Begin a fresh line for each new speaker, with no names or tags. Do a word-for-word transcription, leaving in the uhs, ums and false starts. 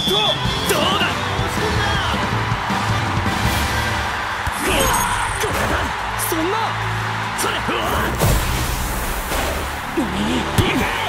どうだ。そんなそれ。何。